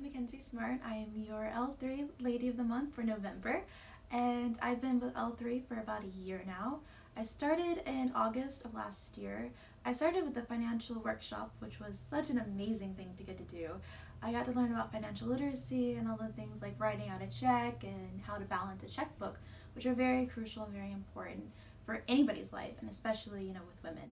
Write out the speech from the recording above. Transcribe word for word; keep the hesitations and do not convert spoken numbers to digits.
Mackenzie Smart. I am your L three Lady of the Month for November, and I've been with L three for about a year now. I started in August of last year. I started with the financial workshop, which was such an amazing thing to get to do. I got to learn about financial literacy and all the things like writing out a check and how to balance a checkbook, which are very crucial and very important for anybody's life, and especially, you know, with women.